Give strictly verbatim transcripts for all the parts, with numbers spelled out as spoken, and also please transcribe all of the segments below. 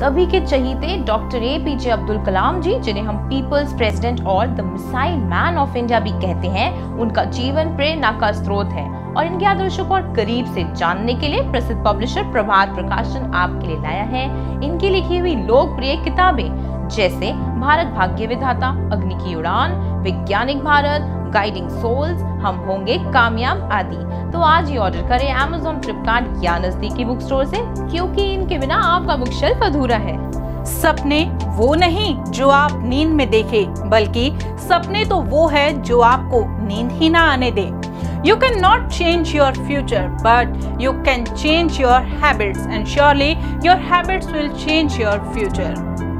सभी के चहीते डॉक्टर एपीजे अब्दुल कलाम जी, जिन्हें हम पीपल्स प्रेसिडेंट और the missile man of India भी कहते हैं, उनका जीवन प्रेरणा का स्रोत है और इनके आदर्शों को और करीब से जानने के लिए प्रसिद्ध पब्लिशर प्रभात प्रकाशन आपके लिए लाया है इनकी लिखी हुई लोकप्रिय किताबें जैसे भारत भाग्य विधाता, अग्नि की उड़ान, वैज्ञानिक भारत, गाइडिंग सोल्स, हम होंगे कामयाब आदि। तो आज ही ऑर्डर करें अमेज़न, फ्लिपकार्ट या नजदीकी बुक स्टोर से, क्योंकि इनके बिना आपका बुक शेल्फ अधूरा है। सपने वो नहीं जो आप नींद में देखे, बल्कि सपने तो वो है जो आपको नींद ही ना आने दे। You cannot change your future, but you can change your habits, and surely your habits will change your future.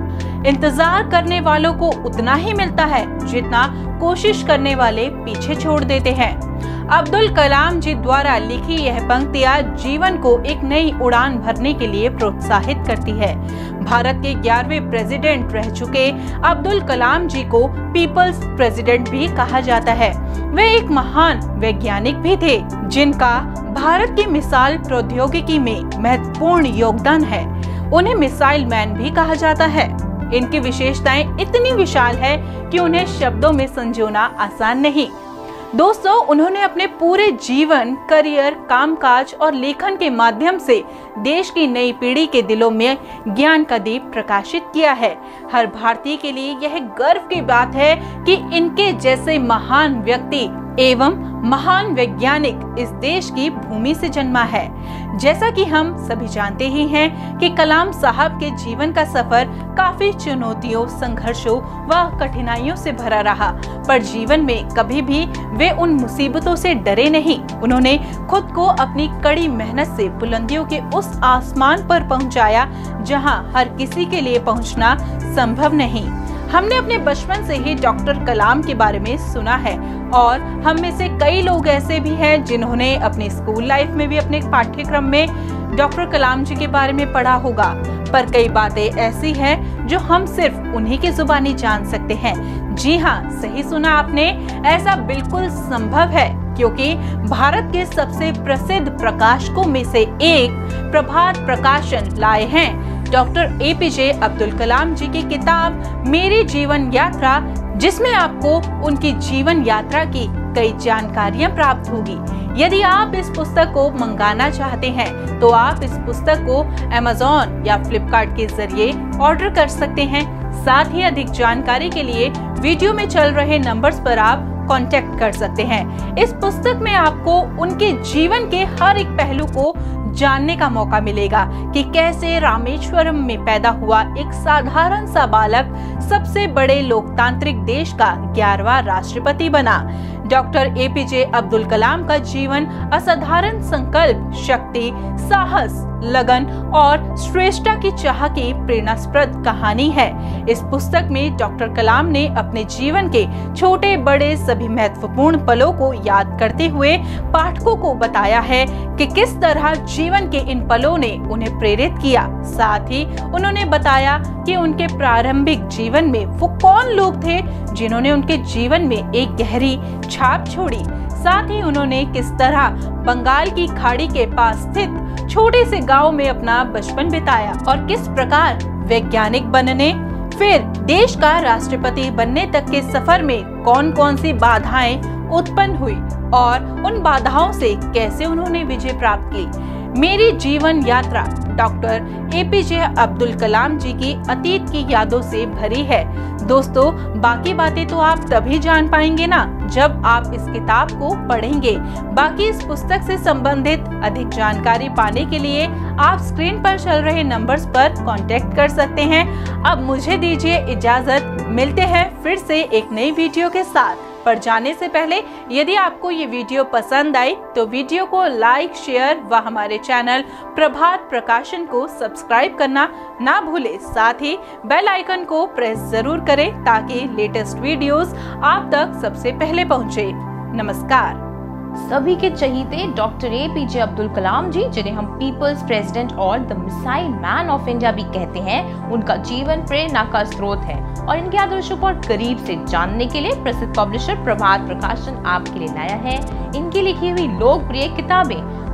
इंतजार करने वालों को उतना ही मिलता है जितना कोशिश करने वाले पीछे छोड़ देते हैं। अब्दुल कलाम जी द्वारा लिखी यह पंक्तियां जीवन को एक नई उड़ान भरने के लिए प्रोत्साहित करती है। भारत के ग्यारहवें प्रेसिडेंट रह चुके अब्दुल कलाम जी को पीपल्स प्रेसिडेंट भी कहा जाता है। वे एक महान वैज्ञानिक भी थे जिनका भारत की मिसाइल प्रौद्योगिकी में महत्वपूर्ण योगदान है। उन्हें मिसाइल मैन भी कहा जाता है। इनकी विशेषताएं इतनी विशाल है कि उन्हें शब्दों में संजोना आसान नहीं। दोस्तों, उन्होंने अपने पूरे जीवन, करियर, कामकाज और लेखन के माध्यम से देश की नई पीढ़ी के दिलों में ज्ञान का दीप प्रकाशित किया है। हर भारतीय के लिए यह गर्व की बात है कि इनके जैसे महान व्यक्ति एवं महान वैज्ञानिक इस देश की भूमि से जन्मा है। जैसा कि हम सभी जानते ही हैं कि कलाम साहब के जीवन का सफर काफी चुनौतियों, संघर्षों व कठिनाइयों से भरा रहा, पर जीवन में कभी भी वे उन मुसीबतों से डरे नहीं। उन्होंने खुद को अपनी कड़ी मेहनत से बुलंदियों के उस आसमान पर पहुंचाया जहां हर किसी के लिए पहुंचना संभव नहीं। हमने अपने बचपन से ही डॉक्टर कलाम के बारे में सुना है और हम में से कई लोग ऐसे भी हैं जिन्होंने अपनी स्कूल लाइफ में भी अपने पाठ्यक्रम में डॉक्टर कलाम जी के बारे में पढ़ा होगा, पर कई बातें ऐसी हैं जो हम सिर्फ उन्हीं की जुबानी जान सकते हैं। जी हाँ, सही सुना आपने, ऐसा बिल्कुल संभव है क्योंकि भारत के सबसे प्रसिद्ध प्रकाशकों में से एक प्रभात प्रकाशन लाए हैं डॉक्टर एपीजे अब्दुल कलाम जी की किताब मेरी जीवन यात्रा, जिसमें आपको उनकी जीवन यात्रा की कई जानकारियां प्राप्त होगी। यदि आप इस पुस्तक को मंगाना चाहते हैं तो आप इस पुस्तक को अमेज़न या फ्लिपकार्ट के जरिए ऑर्डर कर सकते हैं। साथ ही अधिक जानकारी के लिए वीडियो में चल रहे नंबर्स पर आप कांटेक्ट कर सकते हैं। इस पुस्तक में आपको उनके जीवन के हर एक पहलू को जानने का मौका मिलेगा कि कैसे रामेश्वरम में पैदा हुआ एक साधारण सा बालक सबसे बड़े लोकतांत्रिक देश का ग्यारहवां राष्ट्रपति बना। डॉक्टर एपीजे अब्दुल कलाम का जीवन असाधारण संकल्प, शक्ति, साहस, लगन और श्रेष्ठता की चाह की प्रेरणास्पद कहानी है। इस पुस्तक में डॉक्टर कलाम ने अपने जीवन के छोटे बड़े सभी महत्वपूर्ण पलों को याद करते हुए पाठकों को बताया है कि किस तरह जीवन के इन पलों ने उन्हें प्रेरित किया। साथ ही उन्होंने बताया कि उनके प्रारंभिक जीवन में वो कौन लोग थे जिन्होंने उनके जीवन में एक गहरी छाप छोड़ी। साथ ही उन्होंने किस तरह बंगाल की खाड़ी के पास स्थित छोटे से गांव में अपना बचपन बिताया और किस प्रकार वैज्ञानिक बनने फिर देश का राष्ट्रपति बनने तक के सफर में कौन कौन सी बाधाएं उत्पन्न हुई और उन बाधाओं से कैसे उन्होंने विजय प्राप्त की। मेरी जीवन यात्रा डॉक्टर एपीजे अब्दुल कलाम जी की अतीत की यादों से भरी है। दोस्तों, बाकी बातें तो आप तभी जान पाएंगे ना जब आप इस किताब को पढ़ेंगे। बाकी इस पुस्तक से संबंधित अधिक जानकारी पाने के लिए आप स्क्रीन पर चल रहे नंबर्स पर कांटेक्ट कर सकते हैं। अब मुझे दीजिए इजाजत, मिलते हैं फिर से एक नई वीडियो के साथ। पर जाने से पहले यदि आपको ये वीडियो पसंद आई तो वीडियो को लाइक, शेयर व हमारे चैनल प्रभात प्रकाशन को सब्सक्राइब करना ना भूले। साथ ही बेल आइकन को प्रेस जरूर करें ताकि लेटेस्ट वीडियोस आप तक सबसे पहले पहुंचे। नमस्कार। सभी के चहीते डॉक्टर एपीजे अब्दुल कलाम जी, जिन्हें हम पीपल्स प्रेसिडेंट और the missile man of India भी कहते हैं, उनका जीवन प्रेरणा का स्रोत है और इनके आदर्शों को और करीब से जानने के लिए प्रसिद्ध पब्लिशर प्रभात प्रकाशन आपके लिए लाया है इनकी लिखी हुई लोकप्रिय किताबें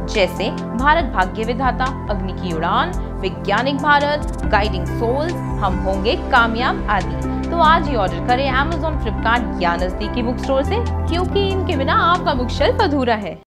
जैसे भारत भाग्य विधाता, अग्नि की उड़ान, वैज्ञानिक भारत, गाइडिंग सोल्स, हम होंगे कामयाब आदि। तो आज ही ऑर्डर करें अमेज़न, फ्लिपकार्ट या नजदीकी बुक स्टोर से, क्योंकि इनके बिना आपका बुक शेल्फ अधूरा है।